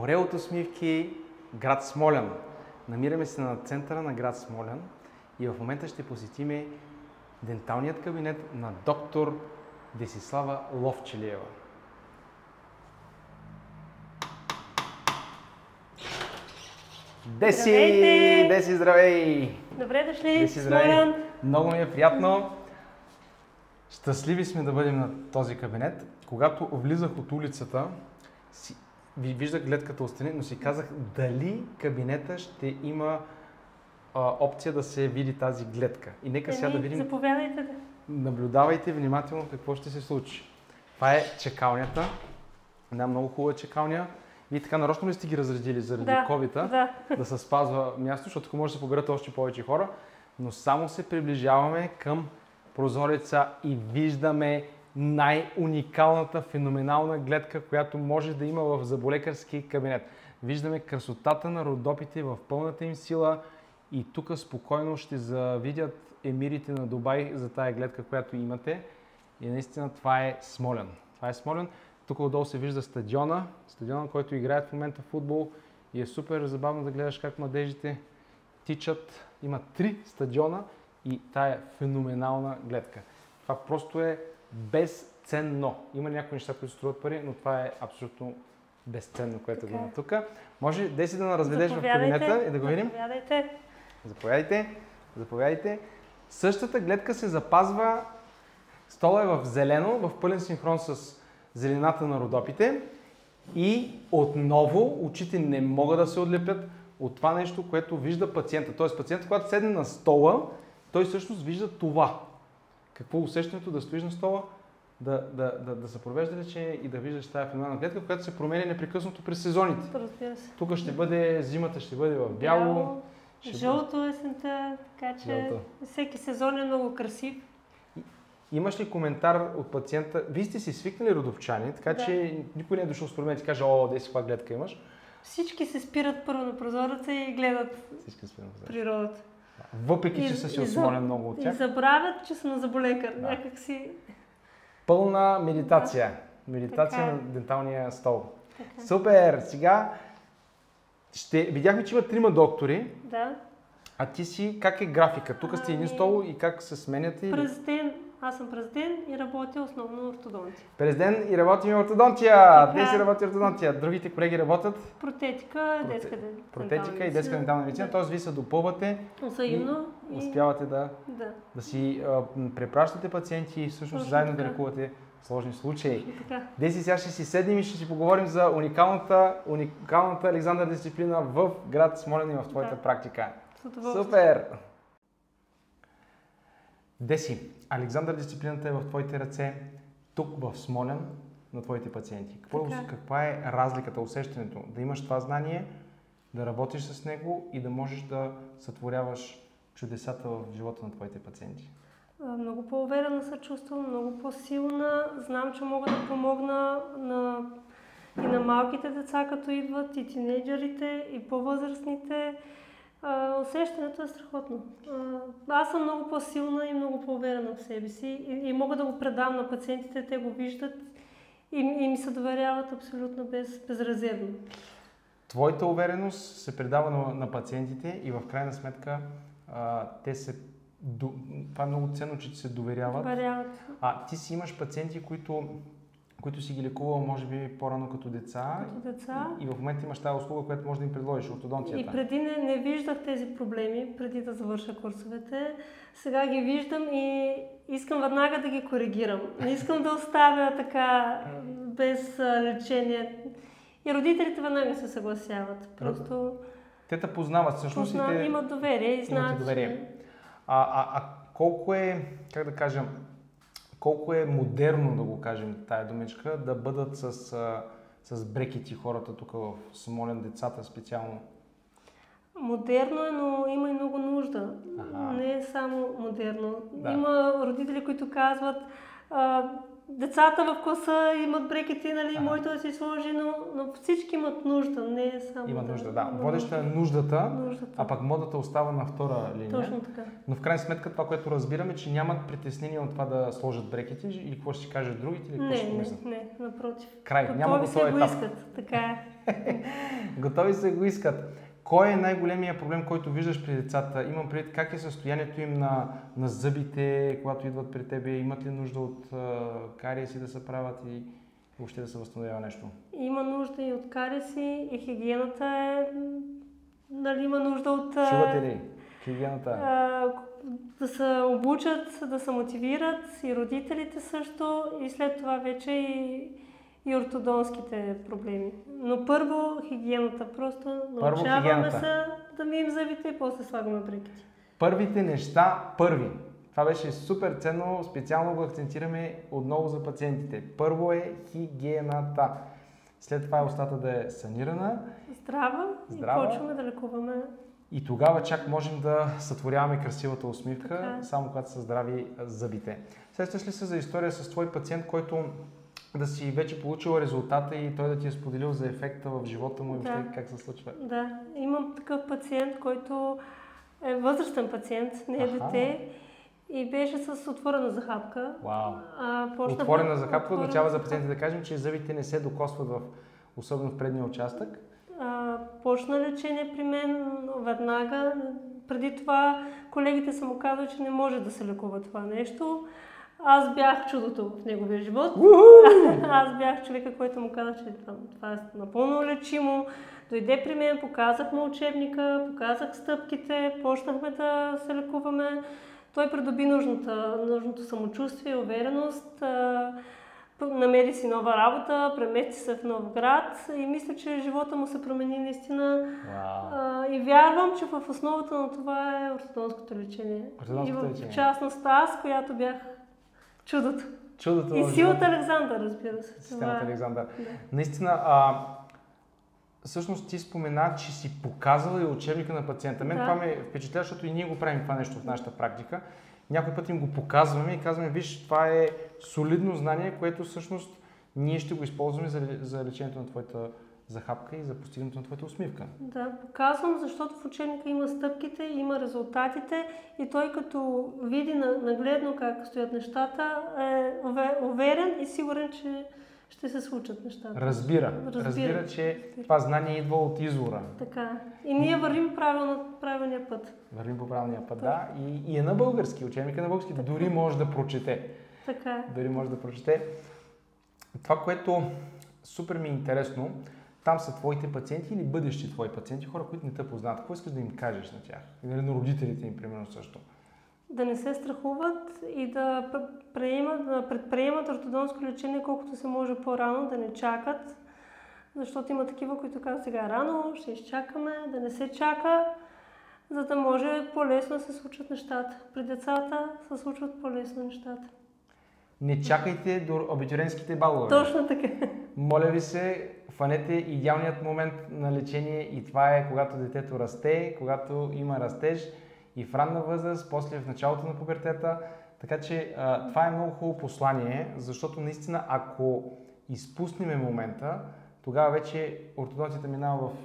Море от усмивки, град Смолян. Намираме се на центъра на град Смолян и в момента ще посетиме денталният кабинет на доктор Десислава Ловчелиева. Деси! Здравейте! Деси, здравей! Добре дошли, Деси, здравей! Смолян! Много ми е приятно. Щастливи сме да бъдем на този кабинет. Когато влизах от улицата, виждах гледката отстрани, но си казах дали кабинета ще има опция да се види тази гледка. И нека сега да видим. Заповядайте. Наблюдавайте внимателно какво ще се случи. Това е чекалнята. Една много хубава чекалня. Вие така нарочно ли сте ги разредили заради COVID-а? Да се спазва място, защото ако може да се поберат още повече хора. Но само се приближаваме към прозореца и виждаме най-уникалната, феноменална гледка, която може да има в зъболекарски кабинет. Виждаме красотата на родопите в пълната им сила и тук спокойно ще завидят емирите на Дубай за тая гледка, която имате. И наистина това е Смолян. Това е Смолян. Тук отдолу се вижда стадиона, на който играят в момента футбол и е супер забавно да гледаш как младежите тичат. Има 3 стадиона и тая феноменална гледка. Това просто е безценно. Има някои неща, които струват пари, но това е абсолютно безценно, което го има тук. Може Деси да разведеш в кабинета и да го видим? Заповядайте. Заповядайте. Заповядайте. Същата гледка се запазва. Стола е в зелено, в пълен синхрон с зелената на родопите. И отново очите не могат да се отлепят от това нещо, което вижда пациента. Тоест пациентът, когато седне на стола, той всъщност вижда това. Какво е усещането да стоиш на стола, да се провежда лечение и да виждаш тази феноменална гледка, която се променя непрекъснато през сезоните. Разбира се. Тук ще бъде зимата, ще бъде в бяло. Жълто есента, така че всеки сезон е много красив. Имаш ли коментар от пациента? Вие сте си свикнали родопчани, така че никой не е дошъл според мен и ти каже, о, Деси, каква гледка имаш? Всички се спират първо на прозореца и гледат природата. Въпреки, че са си осмолен много от тях. И забравят, че са на зъболекар. Някак си... Пълна медитация. Медитация на денталния стол. Супер! Сега видяхме, че има 3 доктори. Да. А ти си, как е графика? Тук сте един стол и как се сменяте? През ден, аз съм през ден и работя основно ортодонтия. През ден и работим ортодонтия! Те си работи ортодонтия. Другите колеги работят? Протетика, детска дентална медицина. Т.е. вие се допълвате взаимно и успявате да си препращате пациенти и всъщност заедно да лекувате сложни случаи. Деси, сега ще си седнем и ще си поговорим за уникалната Александър дисциплина в град Смолян и в твоята практика. Супер! Деси, Александър дисциплината е в твоите ръце, тук в Смолян, на твоите пациенти. Каква е разликата, усещането? Да имаш това знание, да работиш с него и да можеш да сътворяваш чудесата в живота на твоите пациенти? Много по-уверена се чувствам, много по-силна. Знам, че мога да помогна и на малките деца, като идват, и тинейджерите, и по-възрастните. Усещането е страхотно. Аз съм много по-силна и много по-уверена в себе си и мога да го предам на пациентите, те го виждат и ми се доверяват абсолютно безрезервно. Твоята увереност се предава на пациентите и в крайна сметка това е много ценно, че ти се доверяват. Ти си имаш пациенти, които си ги лекувал, може би, по-рано като деца. И в момента имаш тази услуга, която може да им предложиш, ортодонтията. И преди не виждах тези проблеми, преди да завърша курсовете. Сега ги виждам и искам веднага да ги коригирам. Не искам да оставя така без лечение. И родителите веднага се съгласяват. Просто... Те те познават всъщност. Имат доверие и знаят. Колко е, как да кажем, колко е модерно, да го кажем, тая думичка, да бъдат с брекети хората тук в Смолян, децата специално? Модерно е, но има и много нужда. Не е само модерно. Има родители, които казват, децата в класа имат брекети, нали, моето да си сложи, но всички имат нужда, не е само... Има нужда, да. Водеща е нуждата, а пък модата остава на втора линия. Точно така. Но в крайна сметка това, което разбираме, че нямат притеснение от това да сложат брекети или какво ще си кажат другите, или какво ще помислят? Не, напротив. Край, няма готови етап. Готови се го искат, така е. Готови се го искат. Кой е най-големият проблем, който виждаш при децата? Имам предвид как е състоянието им на зъбите, когато идват при тебе? Имат ли нужда от кариеси да се правят и въобще да се възстановява нещо? Има нужда и от кариеси, и хигиената е... Нали, има нужда от... Чувате ли? Хигиената? Да се обучат, да се мотивират, и родителите също, и след това вече и ортодонските проблеми. Но първо хигиената, просто научаваме се да мием зъбите и после слагаме брекети. Първите неща първи. Това беше супер ценно, специално го акцентираме отново за пациентите. Първо е хигиената. След това е устата да е санирана. Здрава. И почваме да лекуваме. И тогава чак можем да сътворяваме красивата усмивка, само когато са здрави зъбите. Сещаш ли се за история с твой пациент, който да си вече получил резултата и той да ти е споделил за ефекта в живота му и въобще как се случва? Да, имам такъв пациент, който е възрастен пациент, не е дете, и беше с отворена захапка. Вау! Отворена захапка означава за пациентите да кажем, че зъбите не се докосват особено в предния участък. Почна лечение при мен веднага. Преди това колегите са му казали, че не може да се лекува това нещо. Аз бях чудото в неговия живот. Аз бях човека, който му каза, че това е напълно лечимо. Дойде при мен, показах му учебника, показах стъпките, почнахме да се лекуваме. Той придоби нужното самочувствие, увереност, намери си нова работа, премести се в нов град и мисля, че живота му се промени наистина. И вярвам, че в основата на това е ортодонското лечение. И в частност аз, която бях чудото. И силата Александър, разбира се. Системата Александър. Да. Наистина, всъщност ти спомена, че си показала и учебника на пациента. Мен това ме впечатлява, защото и ние го правим това нещо в нашата практика. Някой път им го показваме и казваме, виж, това е солидно знание, което всъщност ние ще го използваме за лечението на твоята захапка и за постигането на твоята усмивка. Да, показвам, защото в учебника има стъпките, има резултатите и той като види нагледно как стоят нещата, е уверен и сигурен, че ще се случат нещата. Разбира, че това знание идва от извора. Така. И ние вървим правилния път. Вървим по правилния път, да. И е на български, учебника на български. Така. Дори може да прочете. Така. Дори може да прочете. Това, което супер ми е интересно, там са твоите пациенти или бъдещи твои пациенти, хора, които не те познават. Какво искаш да им кажеш на тях? Или на родителите им, примерно, също? Да не се страхуват и да предприемат ортодонско лечение колкото се може по-рано, да не чакат, защото има такива, които казват сега рано, ще изчакаме, да не се чака, за да може по-лесно да се случват нещата. При децата се случват по-лесно нещата. Не чакайте до абитюриентските балове. Точно така. Моля ви се, фанете идеалният момент на лечение и това е когато детето расте, когато има растеж и в ранна възраст, после в началото на пубертета. Така че това е много хубаво послание, защото наистина ако изпуснем момента, тогава вече ортодонцията минава в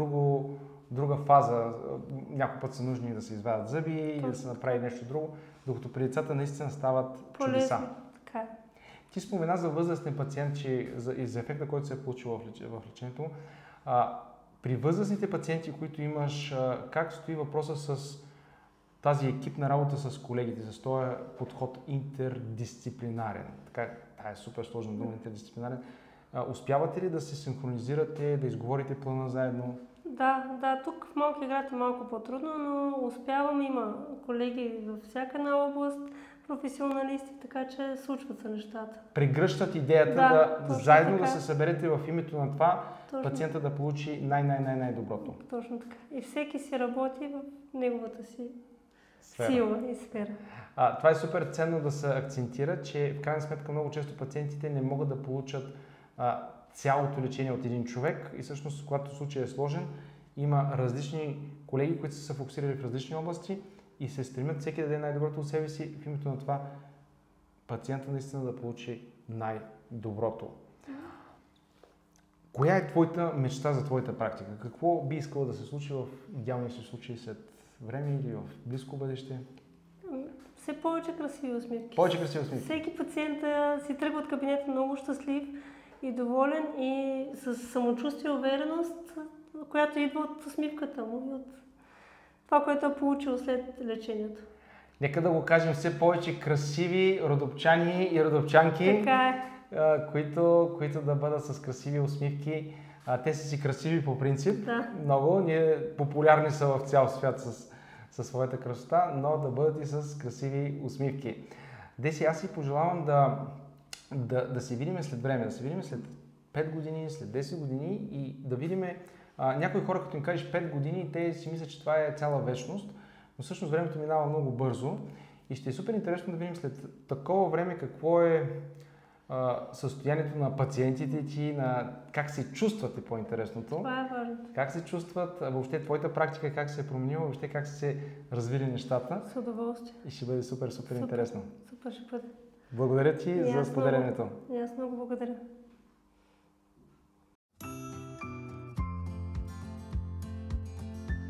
друга фаза. Някой път са нужни да се извадят зъби и да се направи нещо друго, докато при децата наистина стават чудеса. Така. Ти спомена за възрастен пациент, че и за ефекта, който се е получил в лечението. При възрастните пациенти, които имаш, как стои въпроса с тази екипна работа с колегите, с този подход интердисциплинарен? Така, е супер сложна дума, интердисциплинарен. Успявате ли да се синхронизирате, да изговорите плана заедно? Да, тук в малки град е малко по-трудно, но успявам. Има колеги във всяка една област, професионалисти, така че случват се нещата. Прегръщат идеята заедно да се съберете в името на това пациента да получи най-доброто. Точно така. И всеки си работи в неговата си сила и сфера. Това е супер ценно да се акцентира, че в крайна сметка много често пациентите не могат да получат цялото лечение от един човек и всъщност, когато случай е сложен, има различни колеги, които са се фокусирали в различни области и се стремят всеки да даде най-доброто от себе си в името на това пациента наистина да получи най-доброто. Коя е твоята мечта за твоята практика? Какво би искала да се случи в идеалния си случай след време или в близко бъдеще? Все повече красиви усмивки. Повече красиви усмивки. Всеки пациент си тръгва от кабинета много щастлив и доволен и с самочувствие и увереност, която идва от усмивката му и от това, което е получил след лечението. Нека да го кажем, все повече красиви родопчани и родопчанки, така е. които да бъдат с красиви усмивки. Те са си красиви по принцип, да. много. Популярни са в цял свят със своята красота, но да бъдат и с красиви усмивки. Деси, аз си пожелавам да се видим след време, да се видим след 5 години, след 10 години и да видим някои хора, като им кажеш 5 години, те си мислят, че това е цяла вечност, но всъщност времето минава много бързо и ще е супер интересно да видим след такова време какво е състоянието на пациентите ти, как се чувствате по-интересното. Това е важно. Как се чувстват, въобще твоята практика, как се е променила, въобще как са се развили нещата. С удоволствие. И ще бъде супер интересно. Супер ще бъде. Благодаря ти за споделянето. И аз много благодаря.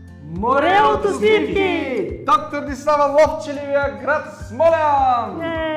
Море от усмивки! Доктор Десислава Ловчелева, град Смолян!